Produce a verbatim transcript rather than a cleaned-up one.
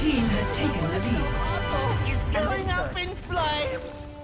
team has taken the lead. Is going up in flames!